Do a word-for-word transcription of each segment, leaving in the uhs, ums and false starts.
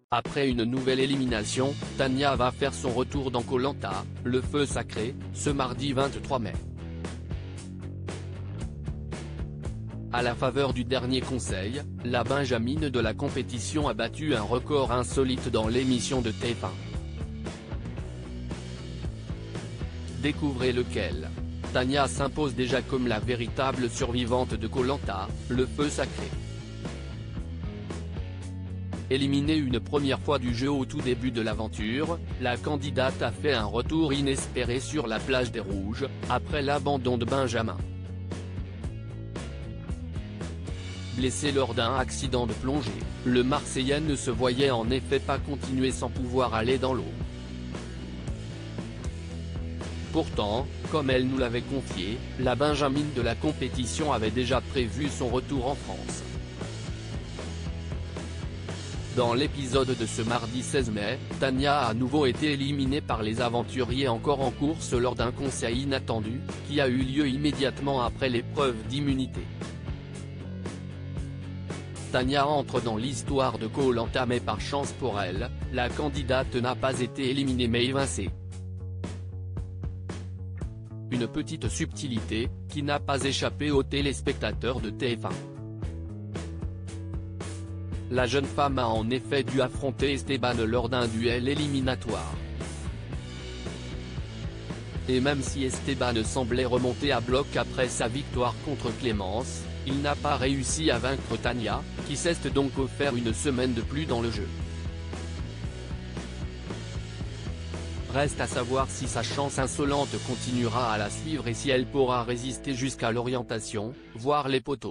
Après une nouvelle élimination, Tania va faire son retour dans Koh Lanta, le feu sacré, ce mardi vingt-trois mai. À la faveur du dernier conseil, la Benjamine de la compétition a battu un record insolite dans l'émission de T F un. Découvrez lequel. Tania s'impose déjà comme la véritable survivante de Koh Lanta, le feu sacré. Éliminée une première fois du jeu au tout début de l'aventure, la candidate a fait un retour inespéré sur la plage des Rouges, après l'abandon de Benjamin. Blessée lors d'un accident de plongée, le Marseillais ne se voyait en effet pas continuer sans pouvoir aller dans l'eau. Pourtant, comme elle nous l'avait confié, la Benjamine de la compétition avait déjà prévu son retour en France. Dans l'épisode de ce mardi seize mai, Tania a à nouveau été éliminée par les aventuriers encore en course lors d'un conseil inattendu, qui a eu lieu immédiatement après l'épreuve d'immunité. Tania entre dans l'histoire de Koh Lanta mais par chance pour elle, la candidate n'a pas été éliminée mais évincée. Une petite subtilité, qui n'a pas échappé aux téléspectateurs de T F un. La jeune femme a en effet dû affronter Esteban lors d'un duel éliminatoire. Et même si Esteban semblait remonter à bloc après sa victoire contre Clémence, il n'a pas réussi à vaincre Tania, qui s'est donc offert une semaine de plus dans le jeu. Reste à savoir si sa chance insolente continuera à la suivre et si elle pourra résister jusqu'à l'orientation, voire les poteaux.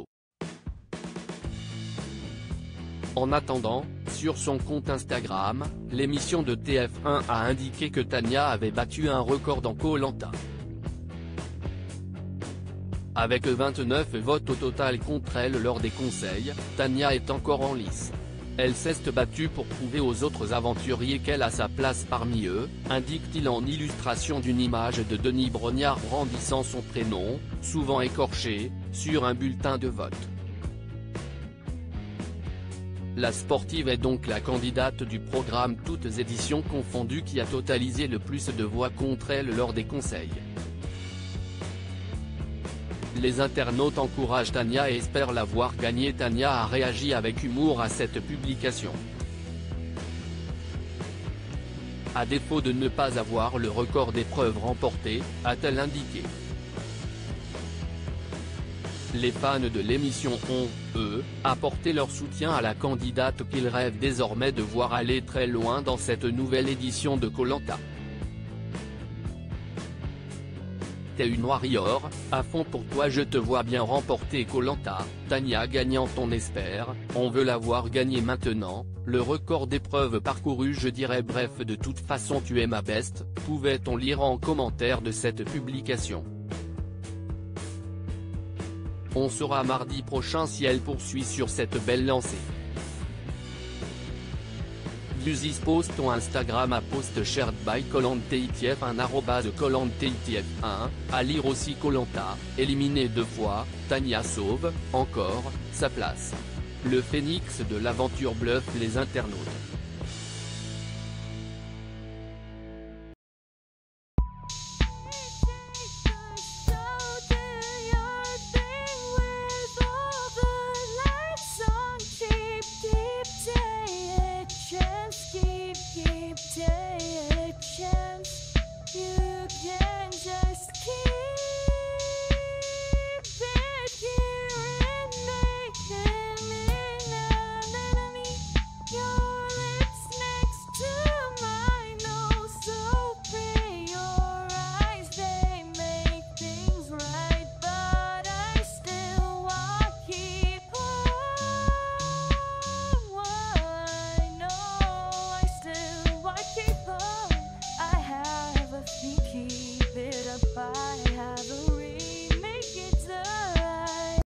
En attendant, sur son compte Instagram, l'émission de T F un a indiqué que Tania avait battu un record dans Koh Lanta. Avec vingt-neuf votes au total contre elle lors des conseils, Tania est encore en lice. Elle s'est battue pour prouver aux autres aventuriers qu'elle a sa place parmi eux, indique-t-il en illustration d'une image de Denis Brognard brandissant son prénom, souvent écorché, sur un bulletin de vote. La sportive est donc la candidate du programme toutes éditions confondues qui a totalisé le plus de voix contre elle lors des conseils. Les internautes encouragent Tania et espèrent la voir gagner. Tania a réagi avec humour à cette publication. À défaut de ne pas avoir le record d'épreuves remportées, a-t-elle indiqué. Les fans de l'émission ont, eux, apporté leur soutien à la candidate qu'ils rêvent désormais de voir aller très loin dans cette nouvelle édition de Koh Lanta. T'es une warrior, à fond pour toi, je te vois bien remporter Koh Lanta, Tania gagnante on espère, on veut la voir gagner maintenant, le record d'épreuves parcourues je dirais bref de toute façon tu es ma best, pouvait-on lire en commentaire de cette publication. On saura mardi prochain si elle poursuit sur cette belle lancée. Guzis post ton Instagram à post shared by KoLantaITF un arrobase KoLantaITF un, à lire aussi Koh Lanta, éliminé deux fois, Tania sauve, encore, sa place. Le phénix de l'aventure bluffe les internautes.